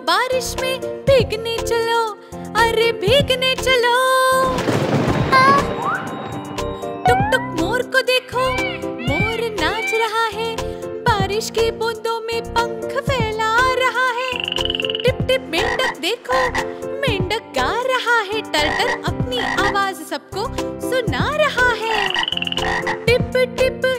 बारिश में भीगने चलो, अरे भीगने चलो। टुक टुक मोर को देखो, मोर नाच रहा है, बारिश की बूंदों में पंख फैला रहा है। टिप टिप मेंढक देखो, मेंढक गा रहा है, टर अपनी आवाज सबको सुना रहा है। Tip tip